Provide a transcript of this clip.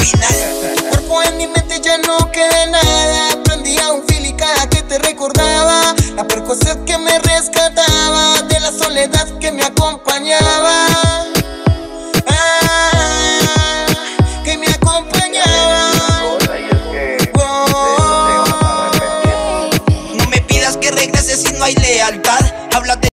original. Tu cuerpo en mi mente ya no queda nada. Prendía un fil y cada que te recordaba, la percocet que me rescataba de la soledad que me acompañaba. Que me acompañaba. No me pidas que regrese si no hay lealtad.